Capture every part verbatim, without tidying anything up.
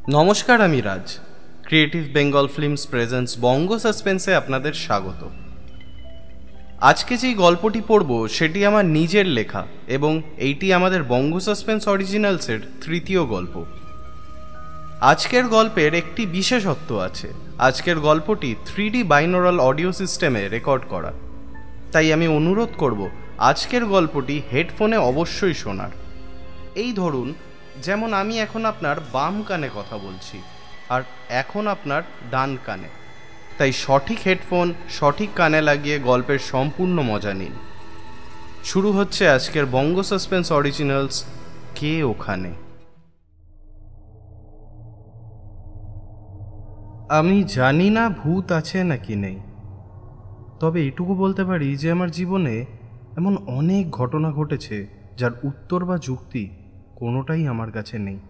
নমস্কার, আমি Raj. Creative Bengal films presents Banga সাসপেন্সে আপনাদের স্বাগত। আজকে যেই গল্পটি পড়ব সেটি আমার নিজের লেখা এবং এইটি আমাদের বঙ্গ সাসপেন্স অরিজিনালসের তৃতীয় গল্প। আজকের গল্পের একটি বিশেষত্ব আছে। আজকের গল্পটি থ্রি ডি বাইনোরাল অডিও সিস্টেমে রেকর্ড করা, তাই আমি অনুরোধ করব আজকের গল্পটি হেডফোনে অবশ্যই শোনার। এই ধরুন, যেমন আমি এখন আপনার বাম কানে কথা বলছি আর এখন আপনার ডান কানে, তাই সঠিক হেডফোন সঠিক কানে লাগিয়ে গল্পের সম্পূর্ণ মজা নিন। শুরু হচ্ছে আজকের বঙ্গ সাসপেন্স অরিজিনালস কে ওখানে। আমি জানি না ভূত আছে নাকি নেই, তবে এটুকু বলতে পারি যে আমার জীবনে এমন অনেক ঘটনা ঘটেছে যার উত্তর বা যুক্তি কোনোটাই আমার কাছে নেই।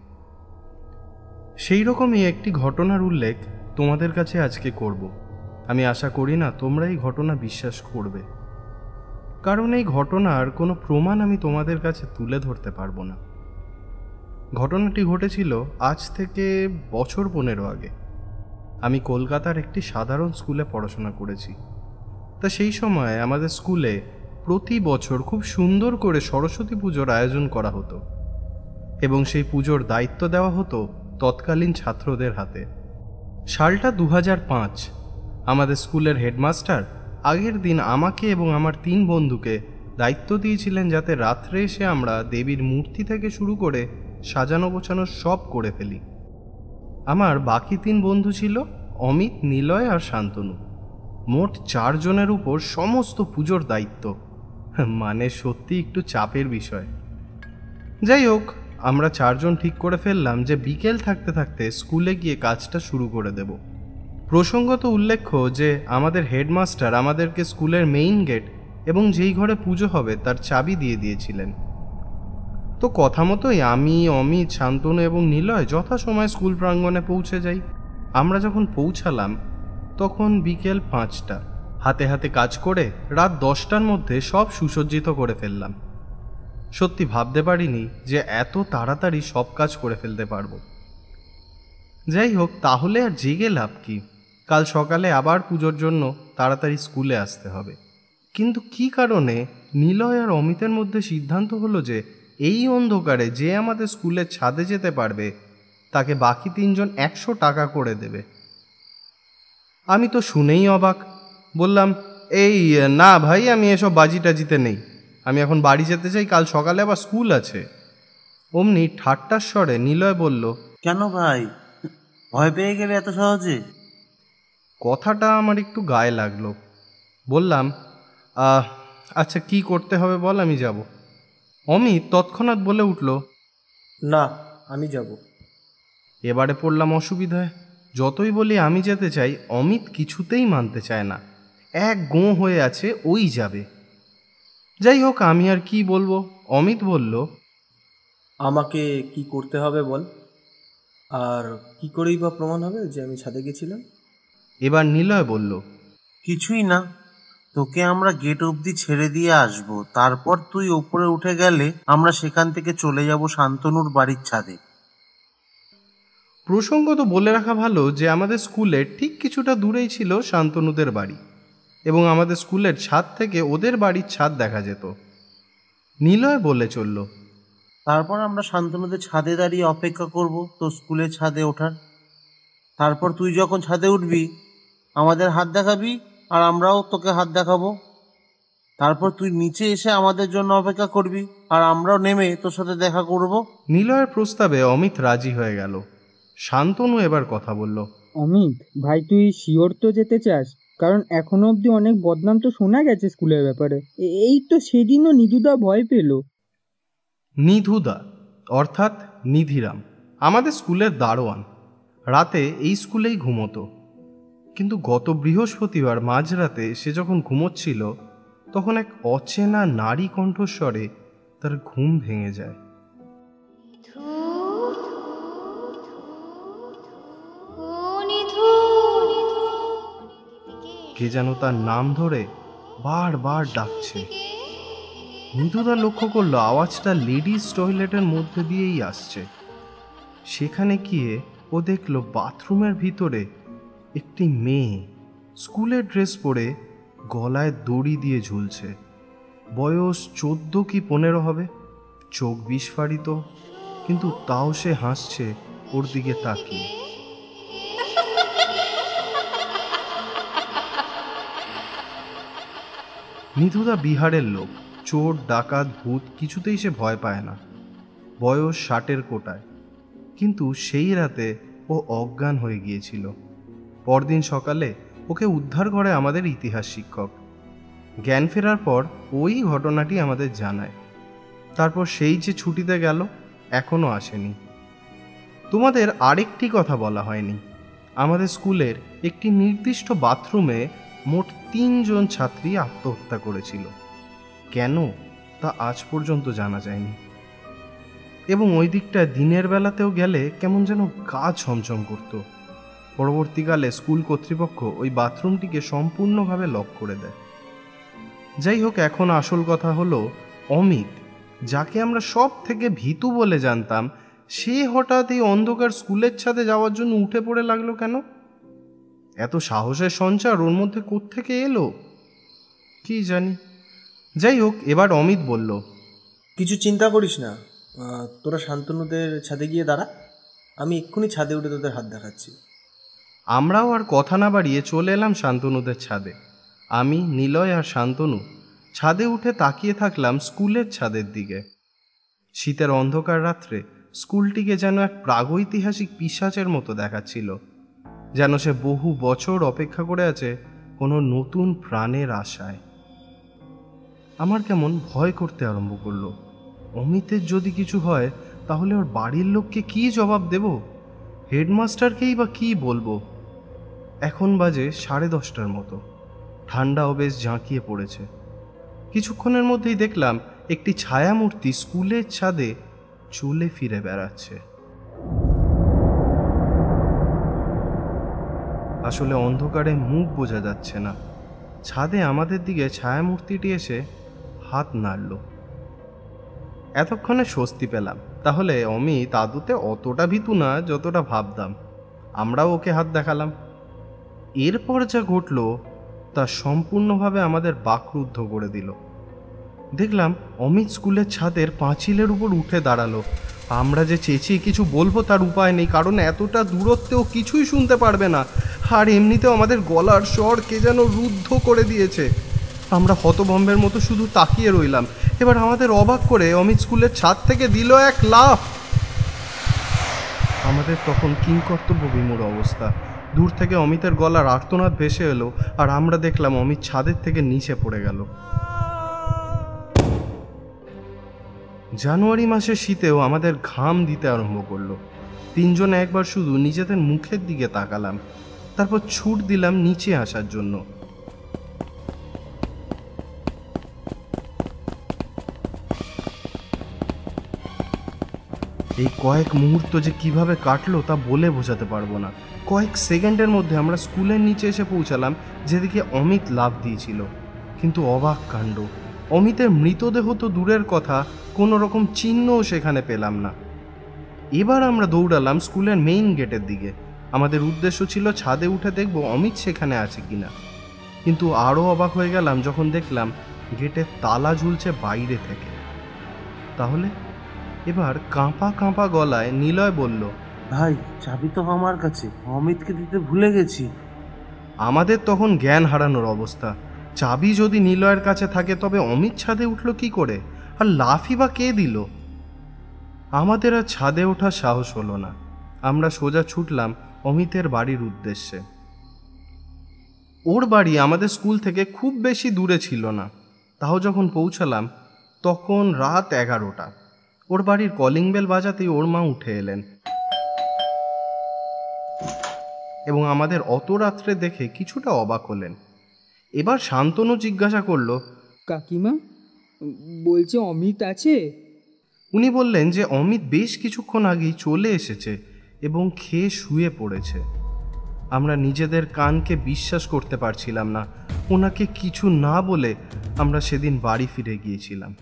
সেই রকমই একটি ঘটনার উল্লেখ তোমাদের কাছে আজকে করব। আমি আশা করি না তোমরা এই ঘটনা বিশ্বাস করবে, কারণ এই ঘটনার কোনো প্রমাণ আমি তোমাদের কাছে তুলে ধরতে পারবো না। ঘটনাটি ঘটেছিল আজ থেকে বছর পনেরো আগে। আমি কলকাতার একটি সাধারণ স্কুলে পড়াশোনা করেছি। তা সেই সময় আমাদের স্কুলে প্রতি বছর খুব সুন্দর করে সরস্বতী পুজোর আয়োজন করা হতো এবং সেই পুজোর দায়িত্ব দেওয়া হতো তৎকালীন ছাত্রদের হাতে। সালটা দু হাজার পাঁচ। আমাদের স্কুলের হেডমাস্টার আগের দিন আমাকে এবং আমার তিন বন্ধুকে দায়িত্ব দিয়েছিলেন যাতে রাত্রে এসে আমরা দেবীর মূর্তি থেকে শুরু করে সাজানো গোছানো সব করে ফেলি। আমার বাকি তিন বন্ধু ছিল অমিত, নিলয় আর শান্তনু। মোট চারজনের উপর সমস্ত পুজোর দায়িত্ব, মানে সত্যি একটু চাপের বিষয়। যাই হোক, আমরা চারজন ঠিক করে ফেললাম যে বিকেল থাকতে থাকতে স্কুলে গিয়ে কাজটা শুরু করে দেব। প্রসঙ্গত উল্লেখ্য যে আমাদের হেডমাস্টার আমাদেরকে স্কুলের মেইন গেট এবং যেই ঘরে পুজো হবে তার চাবি দিয়ে দিয়েছিলেন। তো কথা মতোই আমি, অমিত, শান্তনু এবং নিলয় যথাসময়ে স্কুল প্রাঙ্গণে পৌঁছে যাই। আমরা যখন পৌঁছালাম তখন বিকেল পাঁচটা। হাতে হাতে কাজ করে রাত দশটার মধ্যে সব সুসজ্জিত করে ফেললাম। সত্যি ভাবতে পারিনি যে এত তাড়াতাড়ি সব কাজ করে ফেলতে পারবো। যাই হোক, তাহলে আর জেগে লাভ কি? কাল সকালে আবার পুজোর জন্য তাড়াতাড়ি স্কুলে আসতে হবে। কিন্তু কি কারণে নিলয় আর অমিতের মধ্যে সিদ্ধান্ত হলো যে এই অন্ধকারে যে আমাদের স্কুলের ছাদে যেতে পারবে তাকে বাকি তিনজন একশো টাকা করে দেবে। আমি তো শুনেই অবাক। বললাম, এই না ভাই, আমি এসব বাজি টাজিতে নেই। আমি এখন বাড়ি যেতে চাই, কাল সকালে আবার স্কুল আছে। অমনি ঠাট্টার স্বরে নিলয় বলল, কেন ভাই, ভয় পেয়ে গেলে এত সহজে? কথাটা আমার একটু গায়ে লাগলো। বললাম, আহ আচ্ছা কি করতে হবে বল, আমি যাব। অমিত তৎক্ষণাৎ বলে উঠল, না, আমি যাব। এবারে পড়লাম অসুবিধায়। যতই বলি আমি যেতে চাই, অমিত কিছুতেই মানতে চায় না। এক গোঁ হয়ে আছে ওই যাবে। যাই হোক, আমি আর কি বলবো। অমিত বলল, আমাকে কি করতে হবে বল, আর কি করেই বা প্রমাণ হবে যে আমি ছাদে গেছিলাম? এবার নিলয় বলল, কিছুই না, তোকে আমরা গেট অবধি ছেড়ে দিয়ে আসবো, তারপর তুই ওপরে উঠে গেলে আমরা সেখান থেকে চলে যাব শান্তনুর বাড়ির ছাদে। প্রসঙ্গত বলে রাখা ভালো যে আমাদের স্কুলের ঠিক কিছুটা দূরেই ছিল শান্তনুদের বাড়ি এবং আমাদের স্কুলের ছাদ থেকে ওদের বাড়ির ছাদ দেখা যেত। নিলয় বলে চলল, তারপর আমরা শান্তনুদের ছাদে দাঁড়িয়ে অপেক্ষা করব তোর স্কুলের ছাদে ওঠার। তারপর তুই যখন ছাদে উঠবি আমাদের হাত দেখাবি আর আমরাও তোকে হাত দেখাবো। তারপর তুই নিচে এসে আমাদের জন্য অপেক্ষা করবি আর আমরাও নেমে তোর সাথে দেখা করব। নিলয়ের প্রস্তাবে অমিত রাজি হয়ে গেল। শান্তনু এবার কথা বলল, অমিত ভাই, তুই শিওর তো যেতে চাস? কারণ এখনো অবধি অনেক বদনাম তো শোনা গেছে স্কুলের ব্যাপারে। এই তো সেদিনও নিধুদা ভয় পেল। নিধুদা অর্থাৎ নিধিরাম আমাদের স্কুলের দারোয়ান। রাতে এই স্কুলেই ঘুমোতো, কিন্তু গত বৃহস্পতিবার মাঝরাতে সে যখন ঘুমোচ্ছিল তখন এক অচেনা নারী কণ্ঠস্বরে তার ঘুম ভেঙে যায়। কে যেন তার নাম ধরে বারবার ডাকছে। নিধুদা লক্ষ্য করলো আওয়াজটা লেডিস টয়লেটের মধ্যে দিয়েই আসছে। সেখানে গিয়ে ও দেখল বাথরুমের ভিতরে একটি মেয়ে স্কুলের ড্রেস পরে গলায় দড়ি দিয়ে ঝুলছে। বয়স চোদ্দ কি পনেরো হবে, চোখ বিস্ফারিত, কিন্তু তাও সে হাসছে ওর দিকে তাকিয়ে। নিধুদা বিহারের লোক, চোর ডাকাত ভূত কিছুতেই সে ভয় পায় না। বয়স ষাটের কোটায়, কিন্তু সেই রাতে ও অজ্ঞান হয়ে গিয়েছিল। পরদিন সকালে ওকে উদ্ধার করে আমাদের ইতিহাস শিক্ষক। জ্ঞান ফেরার পর ওই ঘটনাটি আমাদের জানায়। তারপর সেই যে ছুটিতে গেল, এখনও আসেনি। তোমাদের আরেকটি কথা বলা হয়নি, আমাদের স্কুলের একটি নির্দিষ্ট বাথরুমে মোট তিনজন ছাত্রী আত্মহত্যা করেছিল। কেন তা আজ পর্যন্ত জানা যায়নি। এবং ওই দিকটা দিনের বেলাতেও গেলে কেমন যেন গা ছমছম করত। পরবর্তীকালে স্কুল কর্তৃপক্ষ ওই বাথরুমটিকে সম্পূর্ণভাবে লক করে দেয়। যাই হোক, এখন আসল কথা হলো অমিত, যাকে আমরা সব থেকে ভীতু বলে জানতাম, সে হঠাৎ এই অন্ধকার স্কুলের ছাদে যাওয়ার জন্য উঠে পড়ে লাগলো কেন? এত সাহসের সঞ্চার ওর মধ্যে কোত্থেকে এলো কি জানি। যাই হোক, এবার অমিত বলল, কিছু চিন্তা করিস না, তোরা শান্তনুদের ছাদে গিয়ে দাঁড়া, আমি এক্ষুনি ছাদে উঠে তোদের হাত দেখাচ্ছি। আমরাও আর কথা না বাড়িয়ে চলে এলাম শান্তনুদের ছাদে। আমি, নিলয় আর শান্তনু ছাদে উঠে তাকিয়ে থাকলাম স্কুলের ছাদের দিকে। শীতের অন্ধকার রাত্রে স্কুলটিকে যেন এক প্রাগৈতিহাসিক পিশাচের মতো দেখাচ্ছিল, যেন সে বহু বছর অপেক্ষা করে আছে কোনো নতুন প্রাণের আশায়। আমার কেমন ভয় করতে আরম্ভ করলো। অমিতের যদি কিছু হয় তাহলে ওর বাড়ির লোককে কি জবাব দেব? হেডমাস্টারকেই বা কি বলবো? এখন বাজে সাড়ে দশটার মতো, ঠান্ডাও বেশ ঝাঁকিয়ে পড়েছে। কিছুক্ষণের মধ্যেই দেখলাম একটি ছায়ামূর্তি স্কুলের ছাদে চলে ফিরে বেড়াচ্ছে। আসলে অন্ধকারে মুখ বোঝা যাচ্ছে না। ছাদে আমাদের দিকে ছায়ামূর্তিটি এসে হাত নাড়ল। এতক্ষণে স্বস্তি পেলাম। তাহলে অমিত আদতে অতটা ভীতু না যতটা ভাবতাম। আমরাও ওকে হাত দেখালাম। এরপর যা ঘটল তা সম্পূর্ণভাবে আমাদের বাকরুদ্ধ করে দিল। দেখলাম অমিত স্কুলের ছাদের পাঁচিলের উপর উঠে দাঁড়ালো। আমরা যে চেঁচিয়ে কিছু বলবো তার উপায় নেই, কারণ এতটা দূরত্বেও কিছুই শুনতে পারবে না। আর এমনিতেও আমাদের গলার স্বর কে যেন রুদ্ধ করে দিয়েছে। আমরা হতভম্বের মতো শুধু তাকিয়ে রইলাম। এবার আমাদের অবাক করে অমিত স্কুলের ছাদ থেকে দিল এক লাফ। আমাদের তখন কিংকর্তব্য বিমূঢ় অবস্থা। দূর থেকে অমিতের গলার আর্তনাদ ভেসে এলো, আর আমরা দেখলাম অমিত ছাদের থেকে নিচে পড়ে গেল। জানুয়ারি মাসের শীতেও আমাদের ঘাম দিতে আরম্ভ করলো। তিনজনে একবার শুধু নিজেদের মুখের দিকে তাকালাম, তারপর ছুট দিলাম নিচে আসার জন্য। এই কয়েক মুহূর্ত যে কিভাবে কাটলো তা বলে বোঝাতে পারবো না। কয়েক সেকেন্ডের মধ্যে আমরা স্কুলের নিচে এসে পৌঁছালাম, যেদিকে অমিত লাফ দিয়েছিল। কিন্তু অবাক কাণ্ড, অমিতের মৃতদেহ তো দূরের কথা, কোনো রকম চিহ্নও সেখানে পেলাম না। এবার আমরা দৌড়ালাম স্কুলের মেইন গেটের দিকে। আমাদের উদ্দেশ্য ছিল ছাদে উঠে দেখব অমিত সেখানে আছে কিনা। কিন্তু আরও অবাক হয়ে গেলাম যখন দেখলাম গেটের তালা ঝুলছে বাইরে থেকে। তাহলে এবার কাঁপা কাঁপা গলায় নিলয় বলল, ভাই, চাবি তো আমার কাছে, অমিতকে দিতে ভুলে গেছি। আমাদের তখন জ্ঞান হারানোর অবস্থা। চাবি যদি নিলয়ের কাছে থাকে তবে অমিত ছাদে উঠল কি করে, আর লাফই বা কে দিল? আমাদের আর ছাদে ওঠার সাহস হলো না। আমরা সোজা ছুটলাম অমিতের বাড়ির উদ্দেশ্যে। ওর বাড়ি আমাদের স্কুল থেকে খুব বেশি দূরে ছিল না। তাও যখন পৌঁছালাম তখন রাত এগারোটা। ওর বাড়ির কলিং বেল বাজাতেই ওর মা উঠে এলেন এবং আমাদের অত রাত্রে দেখে কিছুটা অবাক হলেন। এবার শান্তনু জিজ্ঞাসা করলো, কাকিমা, বলছে অমিত আছে? উনি বললেন যে অমিত বেশ কিছুক্ষণ আগেই চলে এসেছে এবং খেয়ে শুয়ে পড়েছে। আমরা নিজেদের কানকে বিশ্বাস করতে পারছিলাম না। ওনাকে কিছু না বলে আমরা সেদিন বাড়ি ফিরে গিয়েছিলাম।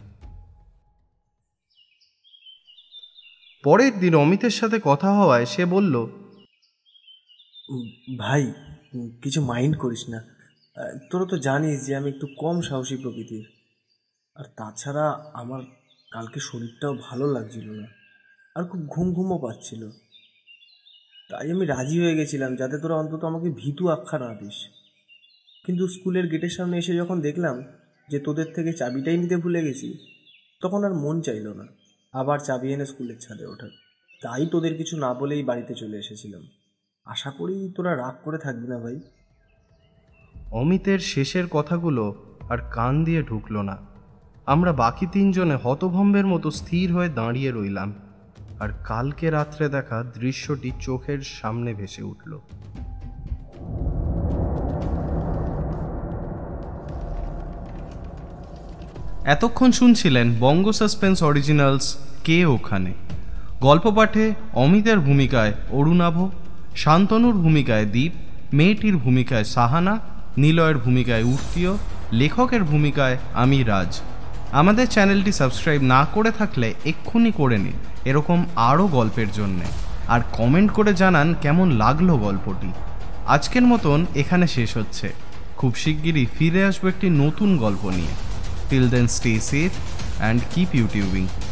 পরের দিন অমিতের সাথে কথা হওয়ায় সে বলল, উম, ভাই উম, কিছু মাইন্ড করিস না। আহ, তোরা তো জানিস যে আমি একটু কম সাহসী প্রকৃতির। আর তাছাড়া আমার কালকে শরীরটাও ভালো লাগছিল না, আর খুব ঘুম ঘুমও পাচ্ছিল। তাই আমি রাজি হয়ে গেছিলাম যাতে তোরা অন্তত আমাকে ভীতু আখ্যা না দিস। কিন্তু স্কুলের গেটের সামনে এসে যখন দেখলাম যে তোদের থেকে চাবিটাই নিতে ভুলে গেছি, তখন আর মন চাইলো না আবার চাবি এনে স্কুলের ছাদে ওঠার। তাই তোদের কিছু না বলেই বাড়িতে চলে এসেছিলাম। আশা করি তোরা রাগ করে থাকবি না ভাই। অমিতের শেষের কথাগুলো আর কান দিয়ে ঢুকলো না। আমরা বাকি তিনজনে হতভম্বের মতো স্থির হয়ে দাঁড়িয়ে রইলাম, আর কালকে রাত্রে দেখা দৃশ্যটি চোখের সামনে ভেসে উঠল। এতক্ষণ শুনছিলেন বঙ্গ সাসপেন্স অরিজিনালস কে ওখানে। গল্প পাঠে অমিতের ভূমিকায় অরুণাভ, শান্তনুর ভূমিকায় দীপ, মেয়েটির ভূমিকায় সাহানা, নিলয়ের ভূমিকায় উর্তীয়, লেখকের ভূমিকায় আমি রাজ। আমাদের চ্যানেলটি সাবস্ক্রাইব না করে থাকলে এক্ষুনি করে নিন এরকম আরও গল্পের জন্যে, আর কমেন্ট করে জানান কেমন লাগলো গল্পটি। আজকের মতন এখানে শেষ হচ্ছে। খুব শিগগিরই ফিরে আসবো একটি নতুন গল্প নিয়ে। Till then stay safe and keep YouTubing.